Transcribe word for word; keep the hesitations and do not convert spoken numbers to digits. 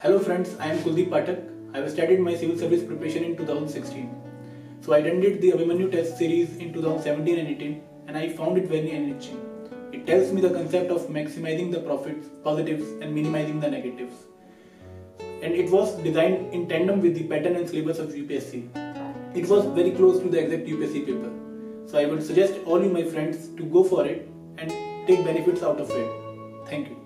Hello friends, I am Kuldeep Pathak. I have started my civil service preparation in two thousand sixteen. So I attended the Abhimanu test series in two thousand seventeen and eighteen and I found it very enriching. It tells me the concept of maximizing the profits, positives and minimizing the negatives. And it was designed in tandem with the pattern and syllabus of U P S C. It was very close to the exact U P S C paper. So I would suggest all you my friends to go for it and take benefits out of it. Thank you.